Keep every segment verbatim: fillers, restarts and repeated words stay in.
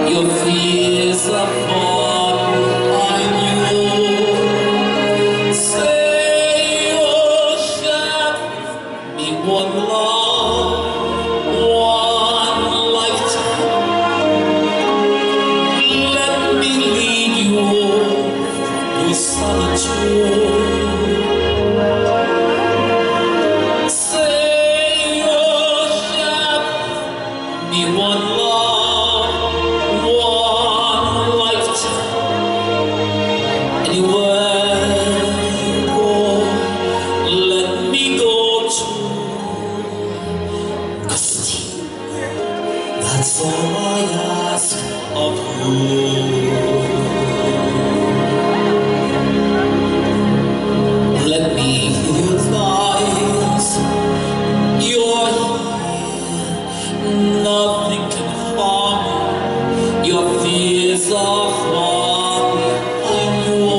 Your fears are far behind you. Say you shall be one love, one lifetime. Let me lead you through solitude. Say you shall be one love, one lifetime. Anywhere you go, let me go too. 'Cause that's all I ask of you. Let me hear your voice. You're here, nothing can harm you. Your fears are far behind you.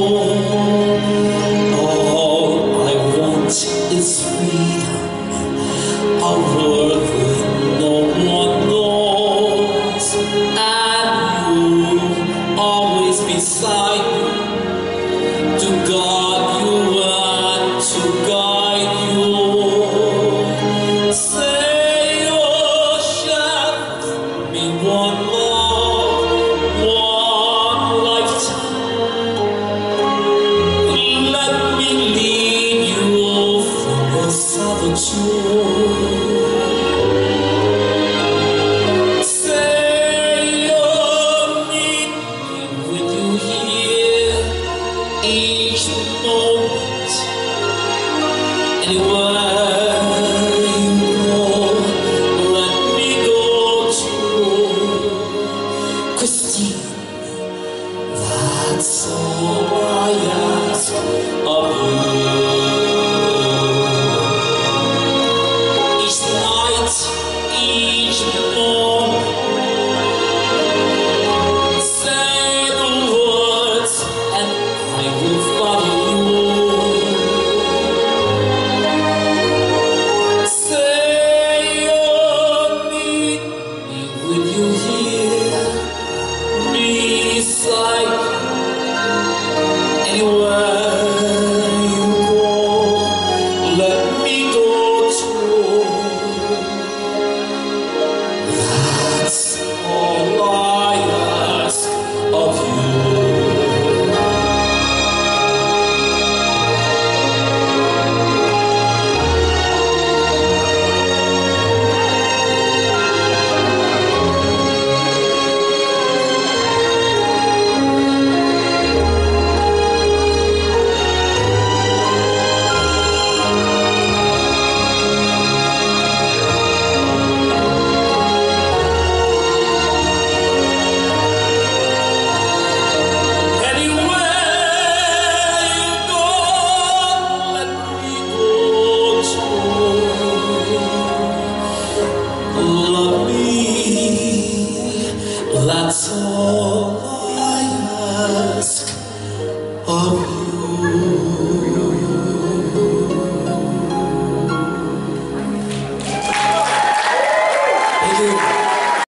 All I want is freedom, a world where no one knows, and you always beside me, to guard you and to guide you. Say you shall be one love, one lifetime. Let me lead you from the solitude. Say you need me with you here each moment. Anywhere you go, let me go too. Christine, that's all I ask of you. Each night, each morning, say the words and I will follow you. Say you need me with you here, beside you. Anywhere you go, let me go too. That's all I ask of you. Love me, that's all I ask.